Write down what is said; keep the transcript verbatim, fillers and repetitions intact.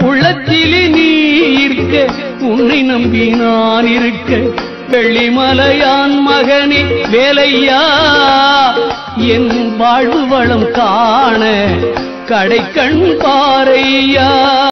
உள்ளத்திலே நீ இருக்க உன்னை நம்பி நான் இருக்க வெள்ளிமலையான் மகனே வேலையா என் வாழ்வு வளம் காண கடைக்கண் பாரையா